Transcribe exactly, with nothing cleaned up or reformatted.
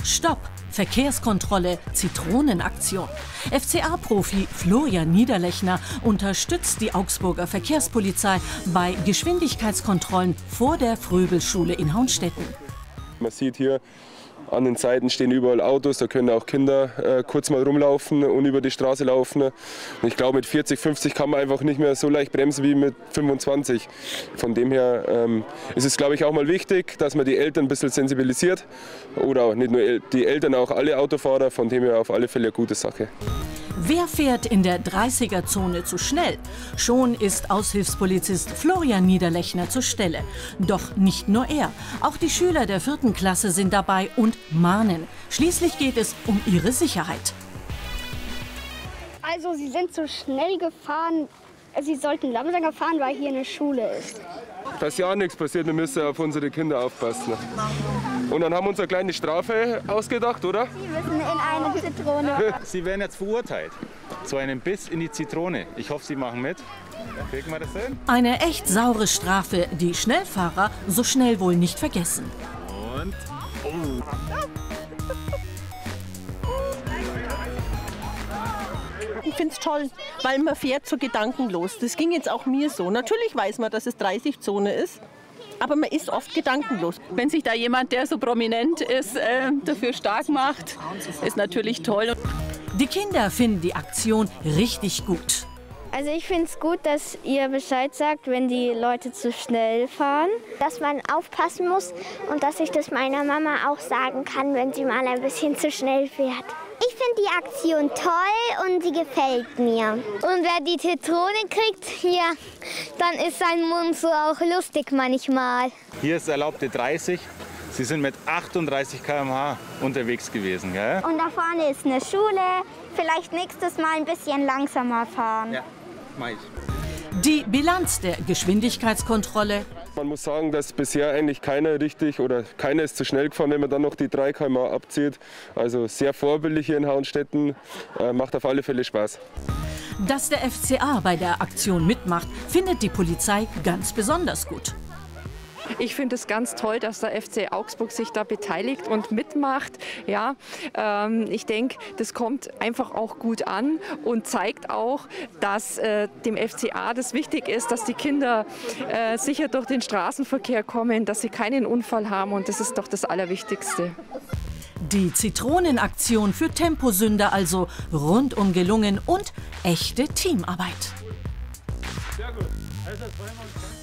Stopp! Verkehrskontrolle, Zitronenaktion. F C A-Profi Florian Niederlechner unterstützt die Augsburger Verkehrspolizei bei Geschwindigkeitskontrollen vor der Fröbelschule in Haunstetten. Man sieht hier, an den Seiten stehen überall Autos, da können auch Kinder äh, kurz mal rumlaufen und über die Straße laufen. Und ich glaube, mit vierzig, fünfzig kann man einfach nicht mehr so leicht bremsen wie mit fünfundzwanzig. Von dem her ähm, ist es, glaube ich, auch mal wichtig, dass man die Eltern ein bisschen sensibilisiert. Oder auch nicht nur die Eltern, auch alle Autofahrer. Von dem her auf alle Fälle eine gute Sache. Wer fährt in der dreißiger-Zone zu schnell? Schon ist Aushilfspolizist Florian Niederlechner zur Stelle. Doch nicht nur er. Auch die Schüler der vierten Klasse sind dabei und mahnen. Schließlich geht es um ihre Sicherheit. Also, sie sind zu schnell gefahren. Sie sollten langsamer fahren, weil hier eine Schule ist. Dass ja nichts passiert, wir müssen auf unsere Kinder aufpassen. Und dann haben wir uns eine kleine Strafe ausgedacht, oder? Sie müssen in eine Zitrone. Sie werden jetzt verurteilt zu einem Biss in die Zitrone. Ich hoffe, Sie machen mit. Kriegen wir das hin? Eine echt saure Strafe, die Schnellfahrer so schnell wohl nicht vergessen. Und oh. Ich finde es toll, weil man fährt so gedankenlos. Das ging jetzt auch mir so. Natürlich weiß man, dass es dreißig-Zone ist, aber man ist oft gedankenlos. Wenn sich da jemand, der so prominent ist, äh, dafür stark macht, ist natürlich toll. Die Kinder finden die Aktion richtig gut. Also ich finde es gut, dass ihr Bescheid sagt, wenn die Leute zu schnell fahren. Dass man aufpassen muss und dass ich das meiner Mama auch sagen kann, wenn sie mal ein bisschen zu schnell fährt. Ich finde die Aktion toll und sie gefällt mir. Und wer die Zitrone kriegt, ja, dann ist sein Mund so auch lustig manchmal. Hier ist erlaubte dreißig. Sie sind mit achtunddreißig Kilometer pro Stunde unterwegs gewesen, gell? Und da vorne ist eine Schule. Vielleicht nächstes Mal ein bisschen langsamer fahren. Ja, mach ich. Die Bilanz der Geschwindigkeitskontrolle. Man muss sagen, dass bisher eigentlich keiner richtig oder keiner ist zu schnell gefahren, wenn man dann noch die drei Kilometer pro Stunde abzieht. Also sehr vorbildlich hier in Haunstetten, äh, macht auf alle Fälle Spaß. Dass der F C A bei der Aktion mitmacht, findet die Polizei ganz besonders gut. Ich finde es ganz toll, dass der F C Augsburg sich da beteiligt und mitmacht. Ja, ähm, ich denke, das kommt einfach auch gut an und zeigt auch, dass äh, dem F C A das wichtig ist, dass die Kinder äh, sicher durch den Straßenverkehr kommen, dass sie keinen Unfall haben, und das ist doch das Allerwichtigste. Die Zitronenaktion für Temposünder also rundum gelungen und echte Teamarbeit. Sehr gut. Also freuen wir uns.